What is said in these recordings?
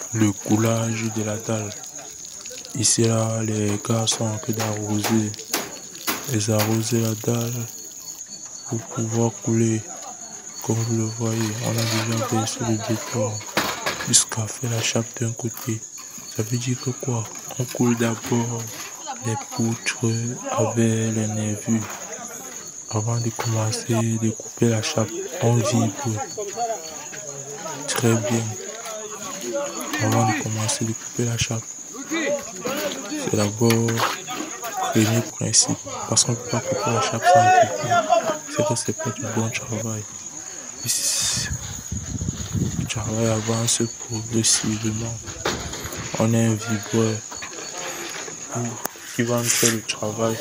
le coulage de la dalle. Ici là, les gars sont en train d'arroser. Ils arrosent la dalle pour pouvoir couler. Comme vous le voyez, on a déjà versé le béton jusqu'à faire la chape d'un côté. Ça veut dire que quoi? On coule d'abord les poutres avec les nervures. Avant de commencer de couper la chape, on vibre très bien. Avant de commencer de couper la chape, c'est d'abord le premier principe. Parce qu'on ne peut pas couper la chape sans vibrer. C'est que c'est pas du bon travail. Ici, le travail avance progressivement. On a un vibreur qui va nous faire le travail.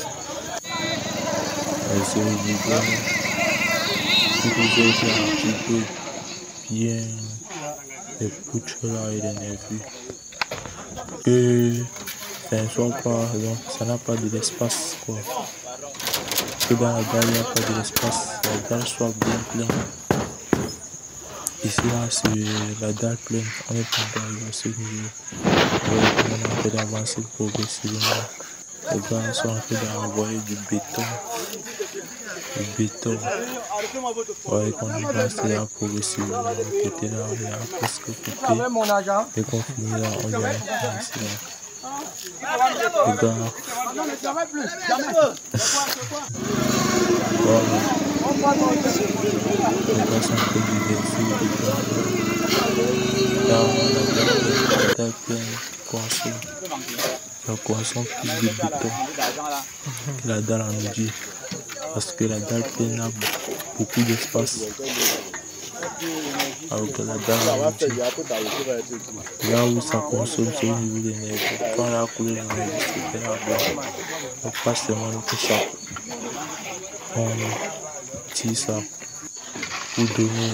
Et c'est le vibreur qui vous aide à vibrer bien les poutres là et les nervures. Que ça ne soit pas, donc ça n'a pas de l'espace quoi. Que dans la dalle il n'y a pas de l'espace, la dalle soit bien pleine. Ici là c'est la dalle pleine, on est pas arrivé à ce niveau. On est en train d'avancer progressivement. Les gars sont en train d'envoyer du béton. Le béton. Ouais, qu'on avance là progressivement. Le côté là, on est à presque coupé. Et qu'on finit là, on doit finir ici là. Les gars. Voilà. Les gars sont en train de verser le béton. Là, la dalle pleine consomme. Ça consomme plus de béton que la dalle en odier. Parce que la dalle pleine a beaucoup d'espace. Alors que la dalle en odier, là où ça consomme, c'est au niveau des nerfs. Quand on a coulé les nerfs, c'était là-bas. On passe seulement notre chape. On tire ça pour donner,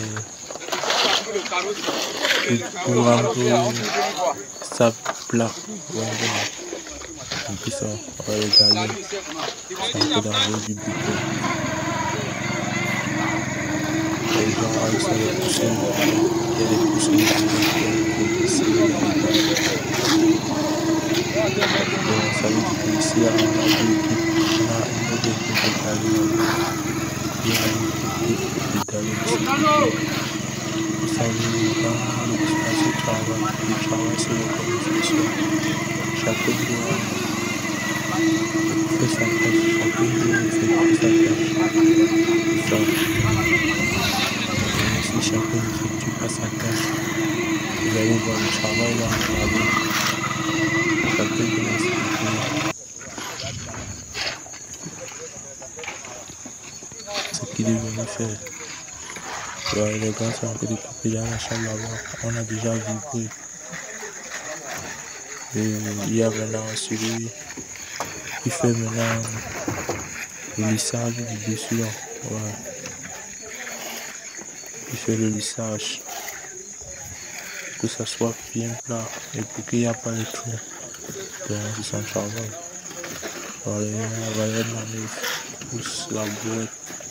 pour rendre ça plat. Et puis ça, on va les aller. C'est un peu d'enlever du béton. Et les gens réussissent à les pousser. Il y a des pousses de béton. Donc ça veut dire qu'ici, on a deux équipes. On a une autre équipe de d'aller. Il y a une équipe de d'aller. Vous savez, dans le travail, c'est l'organisation. Chacun doit faire sa tâche, chacun doit effectuer sa tâche. C'est ça. Et si chacun n'effectue pas sa tâche, vous allez voir le travail là en aller. Chacun doit expliquer ce qu'il est venu faire. Ouais, les gars sont en train de couper dans la chambre là-bas. On a déjà vibré. Et il y a maintenant celui qui fait maintenant le lissage du dessus là. Ouais. Il fait le lissage. Que ça soit bien plat et pour qu'il n'y ait pas de trous. Donc c'est son travail. Voilà, on va aller dans pousse la boîte.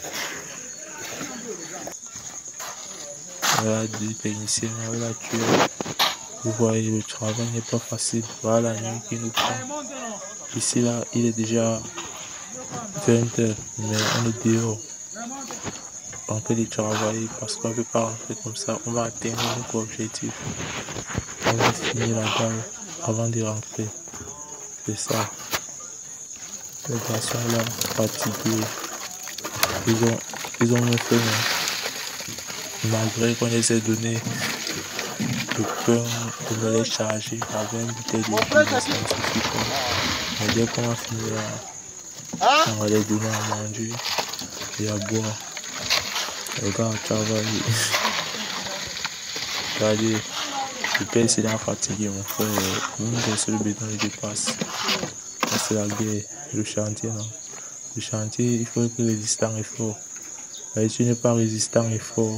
Voilà, des techniciens, voilà, tu vois. Vous voyez, le travail n'est pas facile. Voilà la nuit qui nous prend. Ici, là, il est déjà 20h, mais on est dehors. On peut y travailler parce qu'on ne peut pas rentrer comme ça. On va atteindre notre objectif. On va finir la dalle avant de rentrer. C'est ça. Les gars sont là, fatigués. Ils ont même fait, malgré qu'on les ait donné le pain, on va les charger avec une bouteille de scientifique. Mais dès qu'on va finir, on va les donner à manger et à boire. Les gars travaillent. Regardez, le père c'est là fatigué, mon frère. Nous, c'est le béton qui dépasse. C'est la guerre, le chantier, non. Le chantier, il faut être résistant et fort. Mais si tu n'es pas résistant et fort,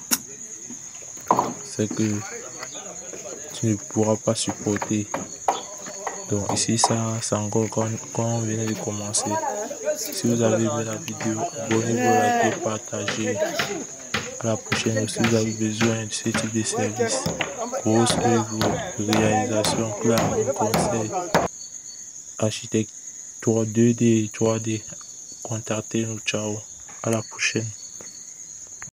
c'est que tu ne pourras pas supporter. Donc ici, ça c'est encore quand on venait de commencer. Si vous avez aimé la vidéo, abonnez-vous, likez, partagez. À la prochaine. Si vous avez besoin de ce type de service, grosse œuvre, réalisation, plan, conseil, architecte 2D, 3D, contactez-nous. Ciao. À la prochaine.